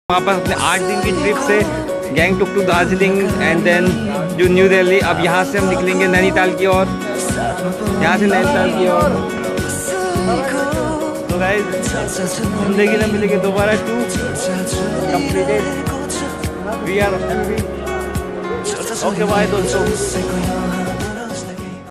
वापस अपने 8 दिन की ट्रिप से Gangtok to Darjeeling and then जो न्यू दिल्ली। अब यहाँ से हम निकलेंगे नैनीताल की ओर, यहाँ से नैनीताल की ओर। तो गाइस जिंदगी में मिलेंगे दोबारा to completed we are okay bye दोस्तों।